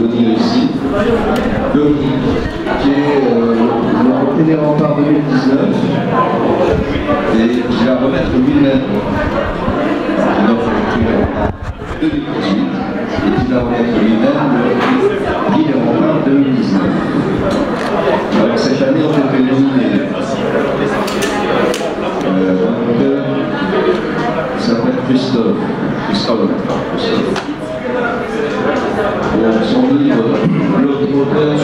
venir ici, le prix, qui est le Prix des Remparts 2019, et qui va remettre lui-même notre Prix des Remparts 2018, et qui va remettre lui-même le Prix des Remparts 2019. Alors cette année, on était nominés. Il s'appelle Christophe. Son livre, l'auteur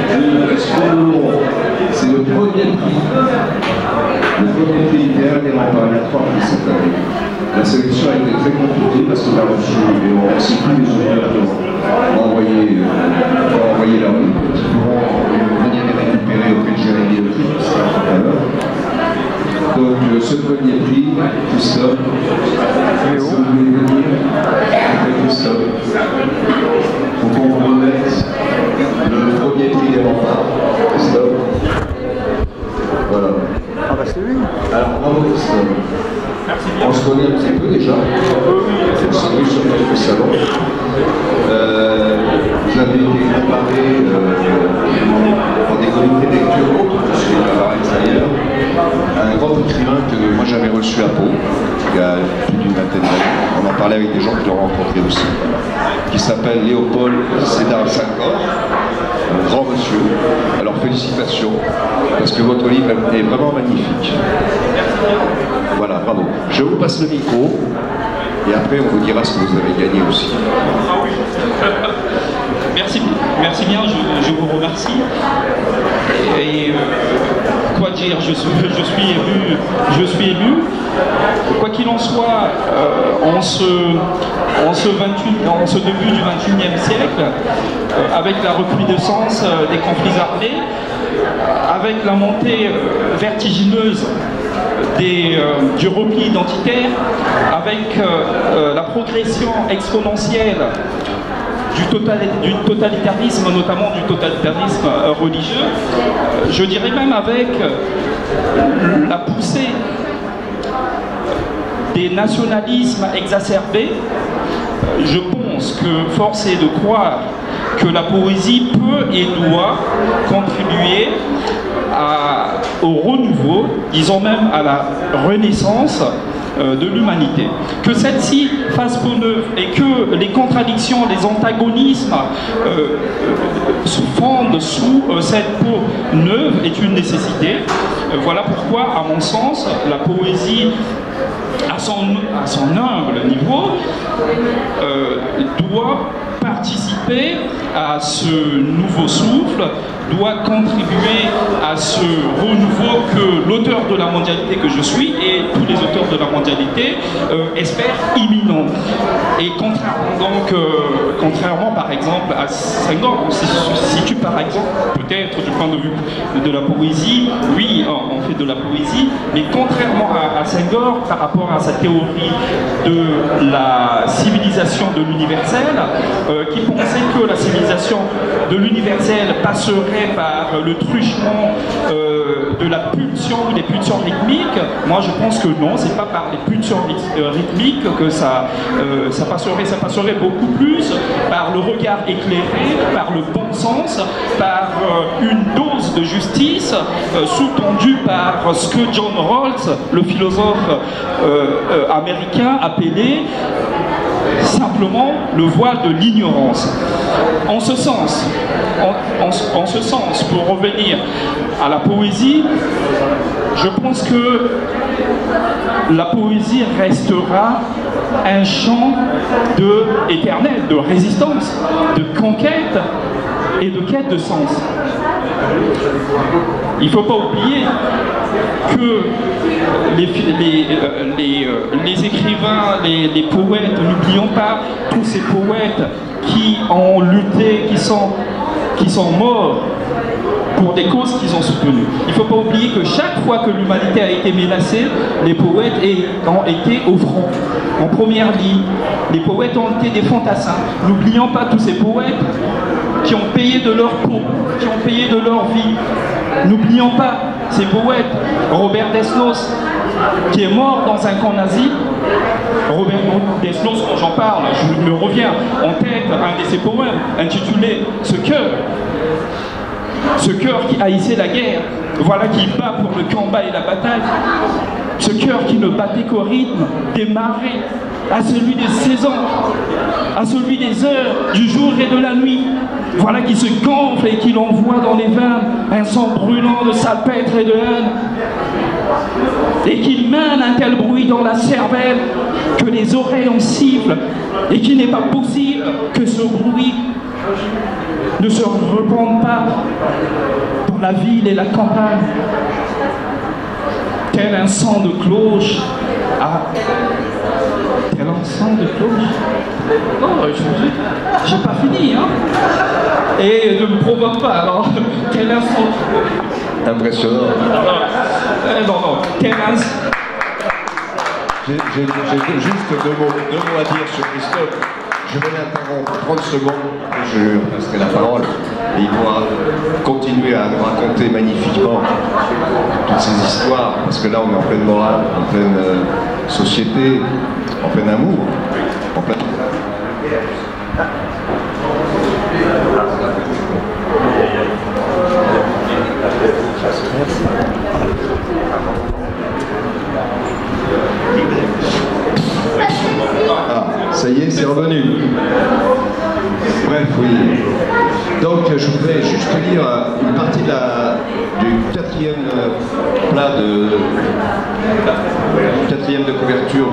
c'est le premier prix. Le premier prix littéraire des Remparts. Il y a 3 prix cette année. La sélection a été très compliquée parce qu'on a reçu, et on ne sait plus les auteurs qui ont envoyé leur livre, qui pourront venir les récupérer auprès de Jérémy Le Prix, tout à l'heure. Donc ce premier prix, Christophe, est-ce que vous voulez venir avec Christophe? Faut qu'on vous remette le premier prix des Remparts, Christophe. Voilà. Ah bah c'est lui. Alors bravo Christophe. On se connaît un petit peu déjà. On s'est vu sur notre salon. Vous avez été comparé dans des comités de lecture autres, je suis à l'extérieur, à un grand écrivain que moi j'avais reçu à Pau, il y a plus d'une vingtaine d'années. On en parlait avec des gens qui l'ont rencontré aussi, qui s'appelle Léopold Sédar Senghor, un grand monsieur. Alors félicitations, parce que votre livre est vraiment magnifique. Voilà, bravo. Je vous passe le micro, et après on vous dira ce que vous avez gagné aussi. Merci bien, je vous remercie. Et quoi dire, je suis ému. Quoi qu'il en soit, en ce début du XXIe siècle, avec la recrudescence des conflits armés, avec la montée vertigineuse du repli identitaire, avec la progression exponentielle du totalitarisme, notamment du totalitarisme religieux, je dirais même avec la poussée des nationalismes exacerbés, je pense que force est de croire que la poésie peut et doit contribuer au renouveau, disons même à la renaissance de l'humanité. Que celle-ci fasse peau neuve et que les contradictions, les antagonismes se fondent sous cette peau neuve est une nécessité. Voilà pourquoi, à mon sens, la poésie à son humble niveau doit participer à ce nouveau souffle, doit contribuer à ce renouveau que l'auteur de la mondialité que je suis et tous les auteurs de la mondialité espèrent imminent. Et contrairement par exemple à Senghor, on se situe par exemple peut-être du point de vue de la poésie, oui on fait de la poésie, mais contrairement à Senghor par rapport à sa théorie de la civilisation de l'universel, qui pensait que la civilisation de l'universel passerait par le truchement de la pulsion ou des pulsions rythmiques. Moi je pense que non, c'est pas par les pulsions rythmiques que ça passerait beaucoup plus par le regard éclairé, par le bon sens, par une dose de justice sous-tendue par ce que John Rawls, le philosophe américain, appelait simplement le voile de l'ignorance. En ce sens, pour revenir à la poésie, je pense que la poésie restera un champ éternel de résistance, de conquête et de quête de sens. Il ne faut pas oublier que les écrivains, les poètes, n'oublions pas tous ces poètes qui ont lutté, qui sont morts pour des causes qu'ils ont soutenues. Il ne faut pas oublier que chaque fois que l'humanité a été menacée, les poètes ont été au front, en première ligne. Les poètes ont été des fantassins. N'oublions pas tous ces poètes qui ont payé de leur peau, qui ont payé de leur vie. N'oublions pas ces poètes, Robert Desnos, qui est mort dans un camp nazi Robert Desnos, quand j'en parle, je me reviens en tête un de ses poèmes intitulé « Ce cœur ». Ce cœur qui haïssait la guerre, voilà qui bat pour le combat et la bataille. Ce cœur qui ne battait qu'au rythme des marées, à celui des saisons, à celui des heures, du jour et de la nuit. Voilà qui se gonfle et qui l'envoie dans les veines un sang brûlant de salpêtre et de haine. Et qui mène un tel bruit dans la cervelle que les oreilles en sifflent et qu'il n'est pas possible que ce bruit ne se répande pas dans la ville et la campagne. Tel un sang de cloche. Ah, tel un sang de cloche. Oh, j'ai pas fini, hein. Et ne me provoque pas, alors. Tel un sang. Impressionnant. Non, tel un. J'ai juste deux mots à dire sur Christophe. Je vais l'interrompre 30 secondes, je lui passerai la parole et il pourra continuer à nous raconter magnifiquement toutes ces histoires, parce que là on est en pleine morale, en pleine société, en plein amour, en plein... Ah, ça y est, c'est revenu. Bref, oui. Donc, je voudrais juste lire une partie du quatrième plat quatrième de couverture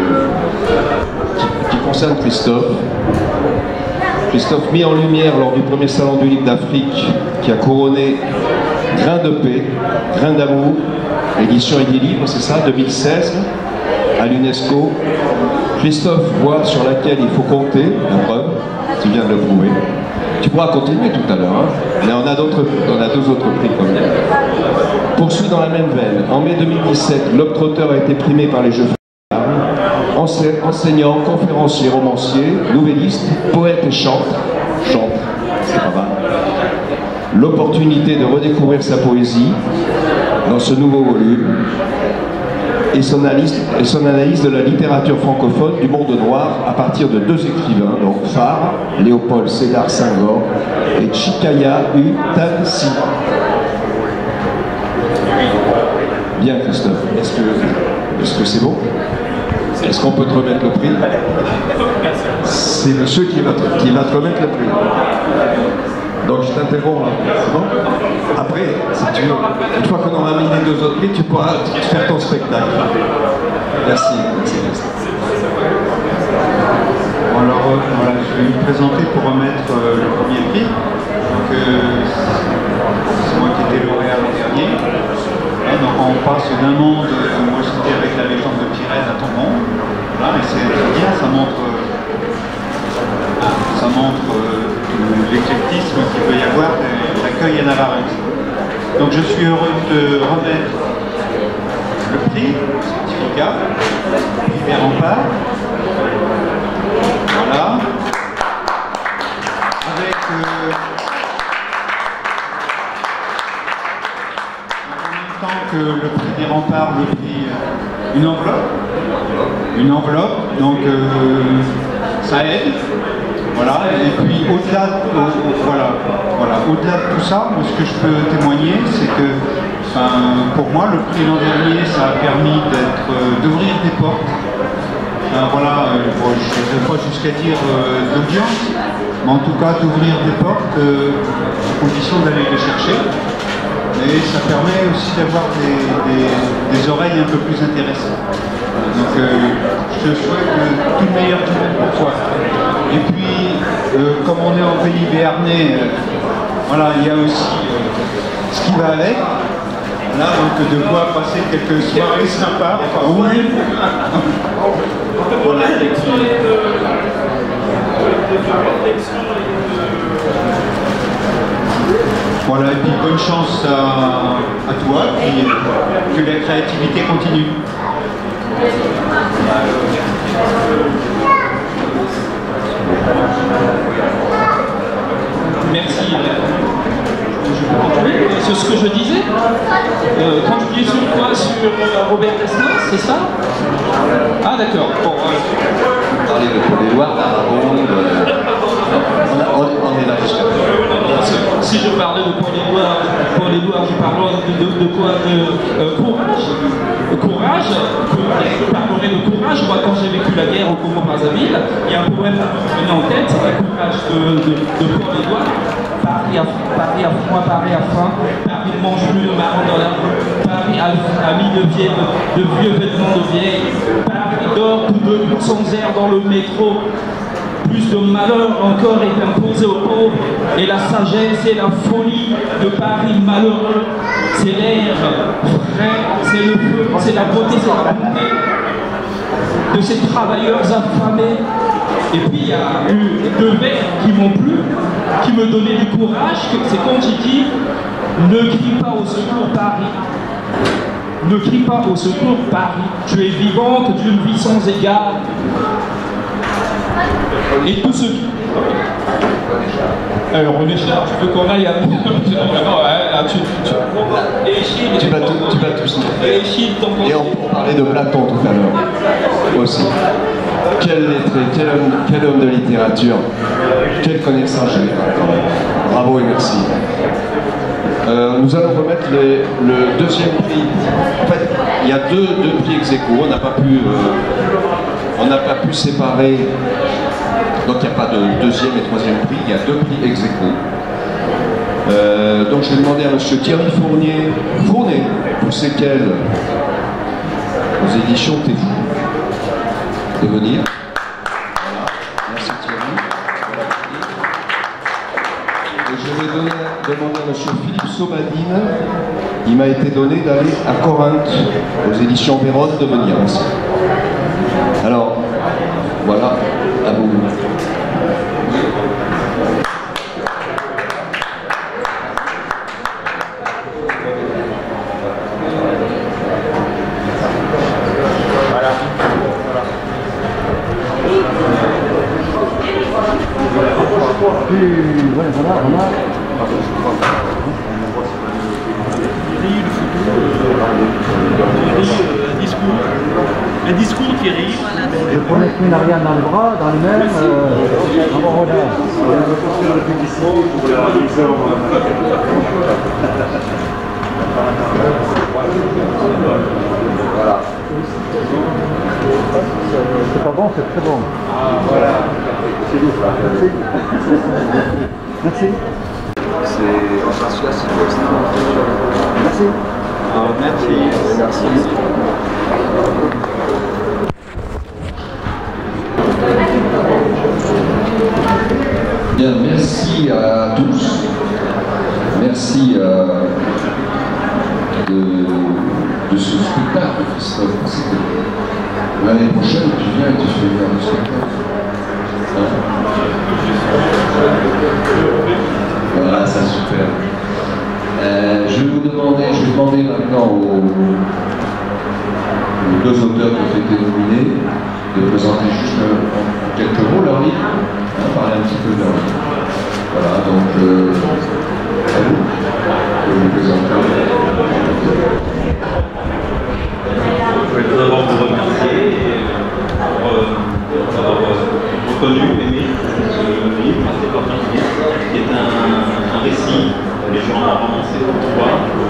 qui concerne Christophe. Christophe mis en lumière lors du premier salon du livre d'Afrique qui a couronné Grain de paix, Grain d'amour, édition et des livres, c'est ça, 2016, à l'UNESCO. Christophe, voix sur laquelle il faut compter, la preuve, tu viens de le prouver. Tu pourras continuer tout à l'heure, hein. Mais on a deux autres prix comme lui. Poursuit dans la même veine. En mai 2017, Globe-Trotter a été primé par les Jeux Flamme. Enseignant, conférencier, romancier, nouvelliste, poète et chante, c'est pas mal. L'opportunité de redécouvrir sa poésie dans ce nouveau volume et son analyse de la littérature francophone du monde noir à partir de deux écrivains, donc phares, Léopold Sédar Senghor et Tchikaya Utansi. Bien Christophe, est-ce que c'est bon? Est-ce qu'on peut te remettre le prix? C'est monsieur qui va te remettre le prix. Donc je t'interromps là, c'est bon? Après, si tu veux, une fois qu'on aura mis les deux autres prix, tu pourras faire ton spectacle. Merci. Bon, alors voilà, je vais me présenter pour remettre le premier prix. Donc c'est moi qui étais lauréat l'an dernier. Là, donc on passe d'un monde, moi j'étais avec la légende de Pyrène à ton monde. Voilà, et c'est bien, ça montre l'éclectisme qu'il peut y avoir, l'accueil à Navarrete. Donc je suis heureux de remettre le prix, le certificat, prix des remparts. Voilà. Avec en même temps que le prix des remparts, le prix, une enveloppe, donc ça aide. Voilà, et puis au-delà au-delà de tout ça, moi, ce que je peux témoigner, c'est que pour moi, le prix l'an dernier, ça a permis d'ouvrir des portes. Voilà, je ne vais pas jusqu'à dire d'audience, mais en tout cas d'ouvrir des portes à condition d'aller les chercher. Et ça permet aussi d'avoir des oreilles un peu plus intéressées. Donc je te souhaite tout le meilleur du monde pour toi. Et puis, comme on est en pays béarnais, voilà, il y a aussi ce qui va avec. Là, donc de quoi passer quelques soirées sympas. Oui. Voilà. Voilà, et puis bonne chance à toi, et que la créativité continue. Merci. C'est ce que je disais. Quand tu dis sur quoi? Sur Robert Desnos, c'est ça? Ah d'accord. Bon, Parler de Paul-Éluard, d'Aragon, on est là jusqu'à si je parlais de Paul-Éluard, je parlerai de quoi? Courage. Courage. Je parlerai de courage. Moi, quand j'ai vécu la guerre au Congo-Brazzaville, il y a un poème qui me venait en tête, c'est le courage de Paul-Éluard. Paris à froid, Paris à faim, Paris ne mange plus de marrons dans la rue, Paris a mis de vieux vêtements de vieilles, Paris dort tout de nuit sans air dans le métro. Plus de malheur encore est imposé aux pauvres, et la sagesse et la folie de Paris malheureux, c'est l'air frais, c'est le feu, c'est la beauté, c'est la bonté de ces travailleurs affamés. Et puis il y a eu deux vers qui m'ont plu, qui me donnaient du courage, c'est quand j'ai dit « Ne crie pas au secours Paris ». Ne crie pas au secours Paris, tu es vivante d'une vie sans égale. Et tout ce qui... Alors René Char, tu veux qu'on aille à... Tu vas tous nous faire. Et on parlait de Platon tout à l'heure aussi. Quel lettré, quel homme de littérature, quelle connaissance générale quand même. Bravo et merci. Nous allons remettre le deuxième prix. En fait, il y a deux prix ex aequo. On n'a pas pu séparer. Donc il n'y a pas de deuxième et troisième prix. Il y a deux prix ex aequo. Donc je vais demander à M. Thierry Fournier pour séquelles aux éditions Téfou de venir. Voilà. Merci Thierry. Et je vais demander à M. Philippe Sobadine, il m'a été donné d'aller à Corinthe, aux éditions Véron, de venir aussi. Alors, voilà, à vous. Un discours Thierry. Je promets une Ariane dans le bras, dans le même, avant Rodin. Voilà. C'est pas bon, c'est très bon. Ah, voilà. C'est lourd, là. Merci. Merci. C'est en celui-là, c'est extrêmement. Merci. Merci. Merci. Bien, merci à tous. Merci de ce spectacle, Christophe. L'année prochaine, tu viens et tu fais venir le spectacle. Voilà, c'est super. Je vais demander maintenant aux deux auteurs qui ont été nominés de présenter juste en quelques mots leur livre, parler un petit peu de leur livre. Voilà, donc à vous de vous présenter. Je vais tout d'abord vous remercier pour avoir reconnu, aimé ce livre assez particulier, qui est un récit légèrement romancé pour toi,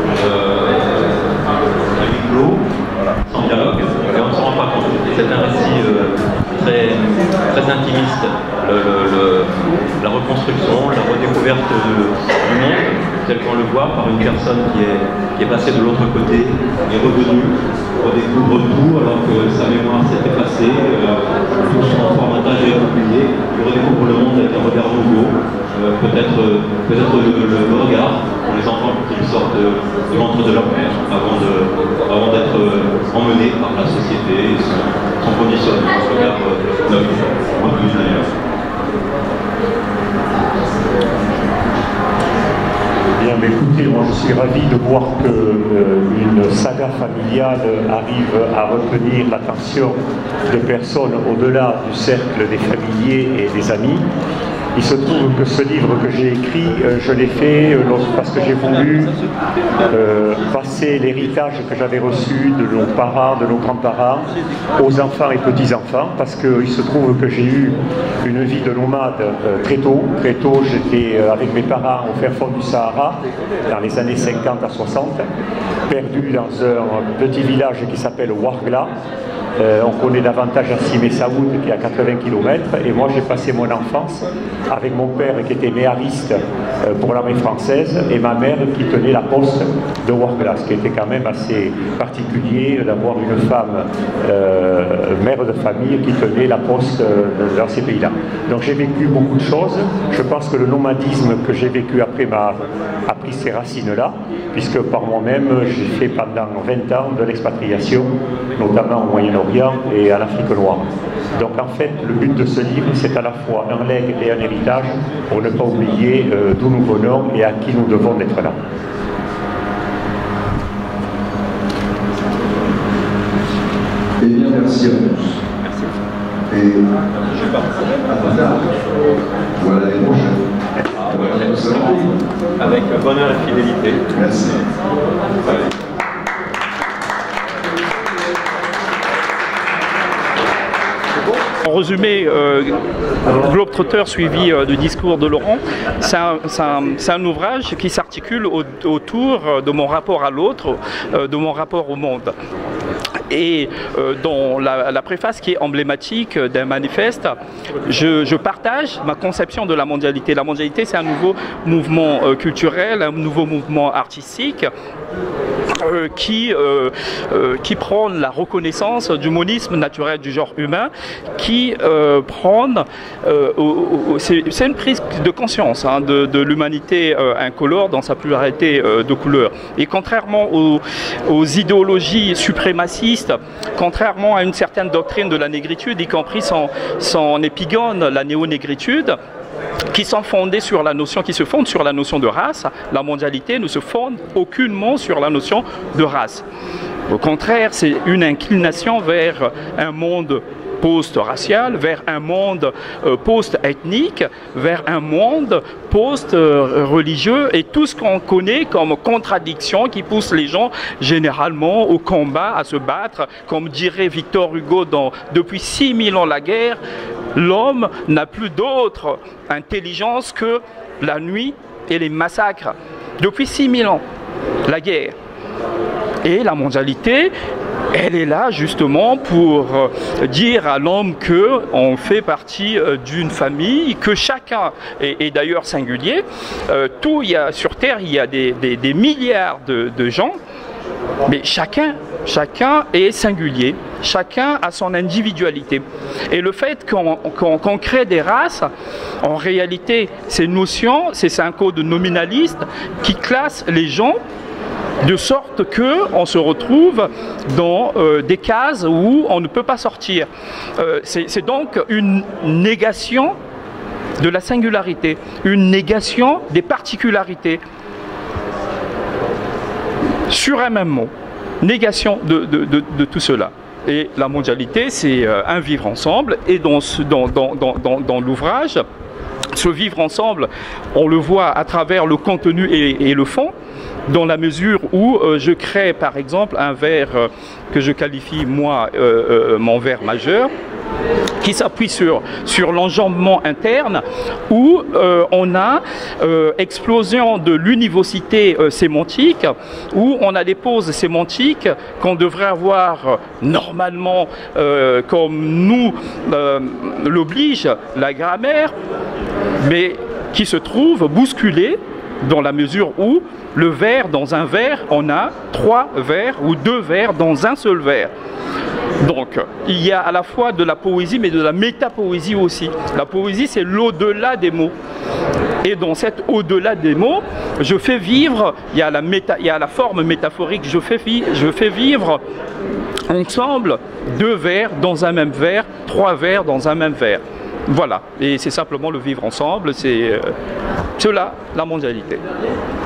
à huis clos, sans dialogue, et on ne s'en rend pas compte. C'est un récit très intimiste. La reconstruction, la redécouverte du monde, tel qu'on le voit par une personne qui est passée de l'autre côté, est revenue, redécouvre tout alors que sa mémoire s'est effacée, tout son formatage est oublié, il redécouvre le monde avec un regard nouveau, peut-être le regard pour les enfants qui sortent du ventre de leur mère avant d'être emmenés par la société et son conditionnement, ce regard neuf, revenu d'ailleurs. Bien, mais écoutez, moi je suis ravi de voir qu'une saga familiale arrive à retenir l'attention de personnes au-delà du cercle des familiers et des amis. Il se trouve que ce livre que j'ai écrit, je l'ai fait parce que j'ai voulu passer l'héritage que j'avais reçu de nos parents, de nos grands-parents, aux enfants et petits-enfants, parce qu'il se trouve que j'ai eu une vie de nomade très tôt. Très tôt, j'étais avec mes parents au fin fond du Sahara, dans les années 50 à 60, perdu dans un petit village qui s'appelle Ouargla. On connaît davantage Hassim Messaoud qui est à 80 km, et moi j'ai passé mon enfance avec mon père qui était méhariste pour l'armée française et ma mère qui tenait la poste de Ouargla, ce qui était quand même assez particulier d'avoir une femme mère de famille qui tenait la poste dans ces pays-là. Donc j'ai vécu beaucoup de choses. Je pense que le nomadisme que j'ai vécu après a pris ces racines-là, puisque par moi-même j'ai fait pendant 20 ans de l'expatriation, notamment au Moyen-Orient et à l'Afrique noire. Donc en fait, le but de ce livre, c'est à la fois un legs et un héritage pour ne pas oublier d'où nous venons et à qui nous devons d'être là. Eh bien, merci à tous. Merci. Et Je pars. voilà l'année prochaine. Avec bonheur et fidélité. Merci. En résumé, Globetrotter suivi du discours de Laurent, c'est un ouvrage qui s'articule autour de mon rapport à l'autre, de mon rapport au monde. Et dans la préface qui est emblématique d'un manifeste, je partage ma conception de la mondialité. La mondialité, c'est un nouveau mouvement culturel, un nouveau mouvement artistique qui prend la reconnaissance du monisme naturel du genre humain, qui prend, c'est une prise de conscience de l'humanité incolore dans sa pluralité de couleurs. Et contrairement aux idéologies suprémacistes, contrairement à une certaine doctrine de la négritude, y compris son épigone, la néo-négritude, qui se fonde sur la notion de race, la mondialité ne se fonde aucunement sur la notion de race. Au contraire, c'est une inclination vers un monde post-racial, vers un monde post-ethnique, vers un monde post-religieux et tout ce qu'on connaît comme contradiction qui pousse les gens généralement au combat, à se battre. Comme dirait Victor Hugo depuis 6000 ans la guerre, l'homme n'a plus d'autre intelligence que la nuit et les massacres. Depuis 6000 ans, la guerre. Et la mondialité, elle est là justement pour dire à l'homme qu'on fait partie d'une famille, que chacun est d'ailleurs singulier. Sur Terre, il y a des milliards de gens, mais chacun est singulier, chacun a son individualité. Et le fait qu'on crée des races, en réalité, ces notions, c'est un code nominaliste qui classe les gens de sorte qu'on se retrouve dans des cases où on ne peut pas sortir. C'est donc une négation de la singularité, une négation des particularités sur un même mot. Négation de tout cela. Et la mondialité, c'est un vivre ensemble. Et dans l'ouvrage, ce vivre ensemble, on le voit à travers le contenu et le fond, dans la mesure où je crée par exemple un vers que je qualifie moi mon vers majeur, qui s'appuie sur l'enjambement interne où on a explosion de l'univocité sémantique, où on a des pauses sémantiques qu'on devrait avoir normalement comme nous l'oblige la grammaire, mais qui se trouve bousculée dans la mesure où le vers, dans un vers, on a 3 vers ou 2 vers dans un seul vers. Donc, il y a à la fois de la poésie, mais de la métapoésie aussi. La poésie, c'est l'au-delà des mots. Et dans cet au-delà des mots, je fais vivre, il y a la forme métaphorique, je fais vivre ensemble 2 vers dans un même vers, 3 vers dans un même vers. Voilà, et c'est simplement le vivre ensemble, c'est cela, la mondialité.